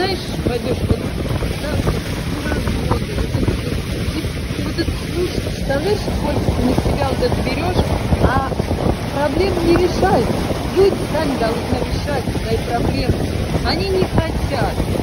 знаешь, пойдешь вот, да, и вот это слушай, представляешь, сколько ты на себя вот это берешь, а проблемы не решают. Люди сами должны решать свои проблемы. Они не хотят.